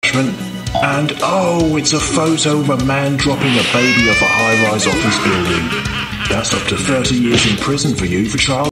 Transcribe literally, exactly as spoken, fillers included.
attachment. And oh, it's a photo of a man dropping a baby off a high-rise office building. That's up to thirty years in prison for you for child